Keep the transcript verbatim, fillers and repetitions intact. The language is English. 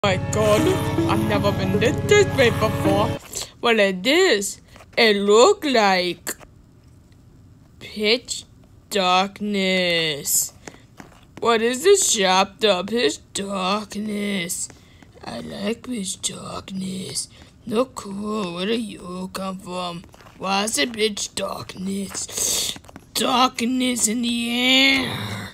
My god, I've never been this, this way before. What is this? It look like pitch darkness. What is this chapter? Pitch darkness. I like pitch darkness. Look cool. Where do you come from? Why is it pitch darkness? Darkness in the air.